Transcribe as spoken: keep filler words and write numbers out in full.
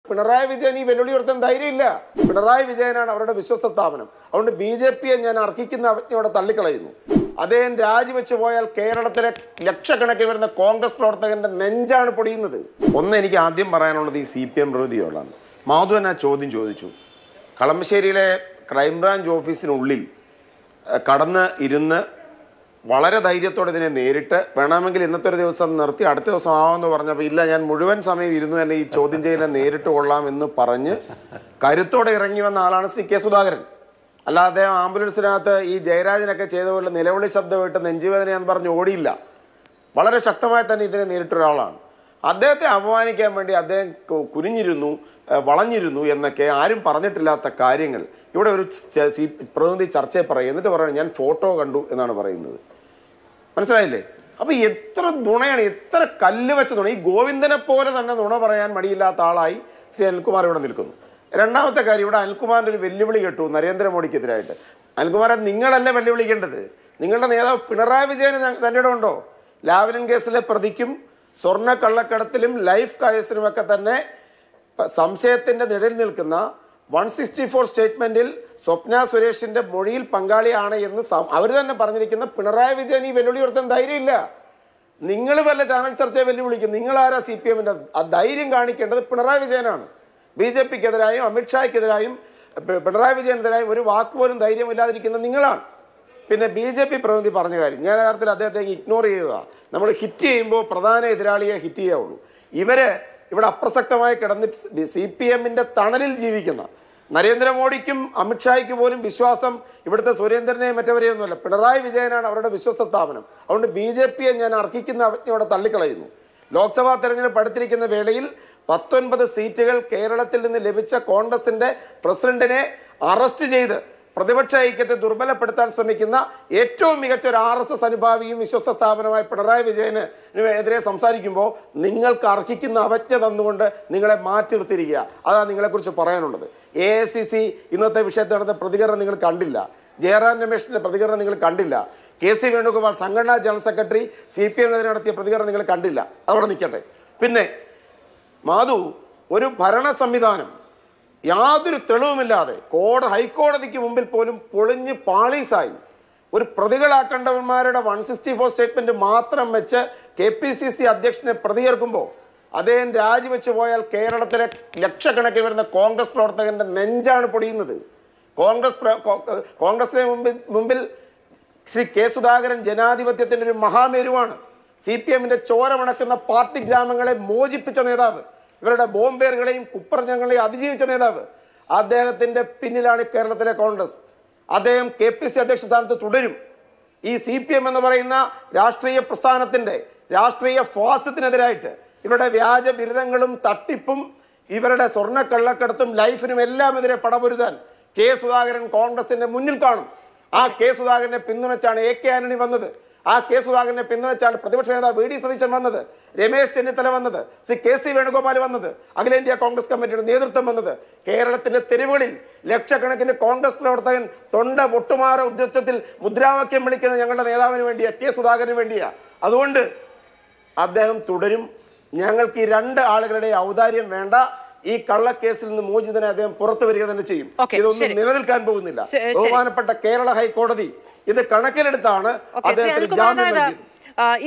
പിണറായി വിജയൻ ഈ വെല്ലുവിളി ഉയർത്താൻ ധൈര്യമില്ല. പിണറായി വിജയനാണ് അവരുടെ വിശ്വസ്ത സ്ഥാപനം. അതുകൊണ്ട് ബി ജെ പിയെ ഞാൻ അർഹിക്കുന്ന അവജ്ഞയോടെ തള്ളിക്കളയുന്നു. അദ്ദേഹം രാജിവെച്ച് പോയാൽ കേരളത്തിലെ ലക്ഷക്കണക്കിന് വരുന്ന കോൺഗ്രസ് പ്രവർത്തകന്റെ നെഞ്ചാണ് പൊടിയുന്നത്. ഒന്ന് എനിക്ക് ആദ്യം പറയാനുള്ളത് ഈ സി പി എം പ്രതിയോടാണ്. മാധു തന്നെ ചോദ്യം ചോദിച്ചു. കളമശ്ശേരിയിലെ ക്രൈംബ്രാഞ്ച് ഓഫീസിനുള്ളിൽ കടന്ന് ഇരുന്ന് വളരെ ധൈര്യത്തോടെ ഇതിനെ നേരിട്ട് വേണമെങ്കിൽ ഇന്നത്തെ ഒരു ദിവസം നിർത്തി അടുത്ത ദിവസം ആവുമെന്ന് പറഞ്ഞപ്പോൾ ഇല്ല, ഞാൻ മുഴുവൻ സമയം ഇരുന്ന് തന്നെ ഈ ചോദ്യം ചെയ്യലിനെ നേരിട്ട് കൊള്ളാം എന്ന് പറഞ്ഞ് കരുത്തോടെ ഇറങ്ങി വന്ന ആളാണ് ശ്രീ കെ സുധാകരൻ. അല്ലാതെ ആംബുലൻസിനകത്ത് ഈ ജയരാജനൊക്കെ ചെയ്ത പോലെ നിലവിളി ശബ്ദമായിട്ട് നെഞ്ചുവേദനയെന്ന് പറഞ്ഞ് ഓടിയില്ല. വളരെ ശക്തമായി തന്നെ ഇതിനെ നേരിട്ടൊരാളാണ്. അദ്ദേഹത്തെ അപമാനിക്കാൻ വേണ്ടി അദ്ദേഹം കുനിഞ്ഞിരുന്നു, വളഞ്ഞിരുന്നു എന്നൊക്കെ ആരും പറഞ്ഞിട്ടില്ലാത്ത കാര്യങ്ങൾ ഇവിടെ ഒരു പ്രതിനിധി ചർച്ചയെ പറയും. എന്നിട്ട് പറയുന്നത് ഞാൻ ഫോട്ടോ കണ്ടു എന്നാണ് പറയുന്നത്. മനസ്സിലായില്ലേ? അപ്പൊ എത്ര നുണയാണ്, എത്ര കല്ല് വെച്ച നുണ. ഈ ഗോവിന്ദനെ പോലെ തന്നെ നുണ പറയാൻ മടിയില്ലാത്ത ആളായി ശ്രീ അനിൽകുമാർ ഇവിടെ നിൽക്കുന്നു. രണ്ടാമത്തെ കാര്യം, ഇവിടെ അനിൽകുമാറിന്റെ ഒരു വെല്ലുവിളി കേട്ടു നരേന്ദ്രമോദിക്കെതിരായിട്ട്. അനിൽകുമാറെ, നിങ്ങളല്ല വെല്ലുവിളിക്കേണ്ടത്. നിങ്ങളുടെ നേതാവ് പിണറായി വിജയന് തന്റെ ഇടം ഉണ്ടോ? ലാവ്ലിൻ കേസിലെ പ്രതിക്കും സ്വർണ്ണ കള്ളക്കടത്തിലും ലൈഫ് കേസിലുമൊക്കെ തന്നെ സംശയത്തിന്റെ നിഴലിൽ നിൽക്കുന്ന വൺ സിക്സ്റ്റി ഫോർ സ്റ്റേറ്റ്മെന്റിൽ സ്വപ്ന സുരേഷിന്റെ മൊഴിയിൽ പങ്കാളിയാണ് എന്ന് അവർ തന്നെ പറഞ്ഞിരിക്കുന്ന പിണറായി വിജയൻ ഈ വെല്ലുവിളി ഉയർത്താൻ ധൈര്യമില്ല. നിങ്ങൾ വല്ല ചാനൽ ചർച്ചയെ വെല്ലുവിളിക്കും. നിങ്ങളാരാ സി പി എമ്മിന്റെ? ആ ധൈര്യം കാണിക്കേണ്ടത് പിണറായി വിജയനാണ്. ബി ജെ പിക്കെതിരായും അമിത്ഷായ്ക്കെതിരായും പിണറായി വിജയനെതിരായും ഒരു വാക്ക് പോലും ധൈര്യമില്ലാതിരിക്കുന്ന നിങ്ങളാണ്. പിന്നെ ബി ജെ പി പ്രതിനിധി പറഞ്ഞ കാര്യം ഞാൻ യഥാർത്ഥത്തിൽ അദ്ദേഹത്തെ ഇഗ്നോർ ചെയ്തതാണ്. നമ്മൾ ഹിറ്റ് ചെയ്യുമ്പോൾ പ്രധാന എതിരാളിയെ ഹിറ്റ് ചെയ്യാവുള്ളൂ. ഇവര് ഇവിടെ അപ്രസക്തമായി കിടന്ന് സി പി എമ്മിന്റെ തണലിൽ ജീവിക്കുന്ന നരേന്ദ്രമോദിക്കും അമിത്ഷായ്ക്ക് പോലും വിശ്വാസം ഇവിടുത്തെ സുരേന്ദ്രനെയും മറ്റവരെയും ഒന്നുമല്ല, പിണറായി വിജയനാണ് അവരുടെ വിശ്വസ്ത സ്ഥാപനം. അതുകൊണ്ട് ബി ജെ പിയെ ഞാൻ അർഹിക്കുന്ന അവജ്ഞയോടെ തള്ളിക്കളയുന്നു. ലോക്സഭാ തെരഞ്ഞെടുപ്പ് അടുത്തിരിക്കുന്ന വേളയിൽ പത്തൊൻപത് സീറ്റുകൾ കേരളത്തിൽ നിന്ന് ലഭിച്ച കോൺഗ്രസിന്റെ പ്രസിഡന്റിനെ അറസ്റ്റ് ചെയ്ത് പ്രതിപക്ഷ ഐക്യത്തെ ദുർബലപ്പെടുത്താൻ ശ്രമിക്കുന്ന ഏറ്റവും മികച്ച ഒരു ആർ എസ് എസ് അനുഭാവിയും വിശ്വസ്ത സ്ഥാപനമായ പിണറായി വിജയന് എതിരെ സംസാരിക്കുമ്പോൾ നിങ്ങൾക്ക് അർഹിക്കുന്ന അവജ്ഞ തന്നുകൊണ്ട് നിങ്ങളെ മാറ്റി നിർത്തിയിരിക്കുക. അതാണ് നിങ്ങളെക്കുറിച്ച് പറയാനുള്ളത്. എ ഐ സി സി ഇന്നത്തെ വിഷയത്തിൽ നടന്ന പ്രതികരണം നിങ്ങൾ കണ്ടില്ല. ജയറാം രമേശിന്റെ പ്രതികരണം നിങ്ങൾ കണ്ടില്ല. കെ സി വേണുഗോപാൽ സംഘടനാ ജനറൽ സെക്രട്ടറി സി പി എമ്മിനെതിരെ നടത്തിയ പ്രതികരണം നിങ്ങൾ കണ്ടില്ല. അവിടെ നിൽക്കട്ടെ. പിന്നെ മാധു, ഒരു ഭരണ സംവിധാനം യാതൊരു തെളിവുമില്ലാതെ കോട ഹൈക്കോടതിക്ക് മുമ്പിൽ പോലും പൊളിഞ്ഞ് പാളീസായി ഒരു പ്രതികളാക്കേണ്ടവന്മാരുടെ വൺ സിക്സ്റ്റി ഫോർ സ്റ്റേറ്റ്മെന്റ് മാത്രം വെച്ച് കെ പി സി സി അധ്യക്ഷനെ പ്രതിയേർക്കുമ്പോൾ അദ്ദേഹം രാജിവെച്ച് പോയാൽ കേരളത്തിലെ ലക്ഷക്കണക്കിന് വരുന്ന കോൺഗ്രസ് പ്രവർത്തകന്റെ നെഞ്ചാണ് പൊടിയുന്നത്. കോൺഗ്രസ് കോൺഗ്രസിന് മുമ്പിൽ മുമ്പിൽ ശ്രീ കെ സുധാകരൻ ജനാധിപത്യത്തിന്റെ ഒരു മഹാമേരുവാണ്. സി പി എമ്മിന്റെ ചോര മണക്കുന്ന പാർട്ടി ഗ്രാമങ്ങളെ മോചിപ്പിച്ച നേതാവ്, ഇവരുടെ ബോംബേറുകളെയും കുപ്രജങ്ങളെയും അതിജീവിച്ച നേതാവ്. അദ്ദേഹത്തിന്റെ പിന്നിലാണ് കേരളത്തിലെ കോൺഗ്രസ്. അദ്ദേഹം കെ പി സി അധ്യക്ഷ സ്ഥാനത്ത് തുടരും. ഈ സി പി എം എന്ന് പറയുന്ന രാഷ്ട്രീയ പ്രസ്ഥാനത്തിന്റെ രാഷ്ട്രീയ ഫാസത്തിനെതിരായിട്ട് ഇവരുടെ വ്യാജ ബിരുദങ്ങളും തട്ടിപ്പും ഇവരുടെ സ്വർണ്ണ കള്ളക്കടത്തും ലൈഫിനും എല്ലാം എതിരെ പടപൊരുതാൻ കെ സുധാകരൻ കോൺഗ്രസിന്റെ മുന്നിൽ കാണും. ആ കെ സുധാകരനെ പിന്തുണച്ചാണ് എ കെ ആന്റണി വന്നത്. ആ കെ സുധാകരനെ പിന്തുണച്ചാണ് പ്രതിപക്ഷ നേതാവ് വി ഡി സതീശൻ വന്നത്, രമേശ് ചെന്നിത്തല വന്നത്, ശ്രീ കെ സി വേണുഗോപാൽ വന്നത്, അഖിലേന്ത്യാ കോൺഗ്രസ് കമ്മിറ്റിയുടെ നേതൃത്വം വന്നത്. കേരളത്തിന്റെ തെരുവുകളിൽ ലക്ഷക്കണക്കിന് കോൺഗ്രസ് പ്രവർത്തകൻ തൊണ്ട പൊട്ടുമാറ ഉദ്ദേശത്തിൽ മുദ്രാവാക്യം വിളിക്കുന്നത് ഞങ്ങളുടെ നേതാവിന് വേണ്ടിയാ, കെ സുധാകരന് വേണ്ടിയാ. അതുകൊണ്ട് അദ്ദേഹം തുടരും. ഞങ്ങൾക്ക് ഈ രണ്ട് ആളുകളുടെ ഔദാര്യം വേണ്ട. ഈ കള്ളക്കേസിൽ നിന്ന് മോചിതനെ അദ്ദേഹം പുറത്തു വരിക തന്നെ ചെയ്യും. ഇതൊന്നും നിലനിൽക്കാൻ പോകുന്നില്ല. ബഹുമാനപ്പെട്ട കേരള ഹൈക്കോടതി ഇത് കണക്കിലെടുത്താണ് അദ്ദേഹത്തിന് ജാമ്യം നൽകിയത്.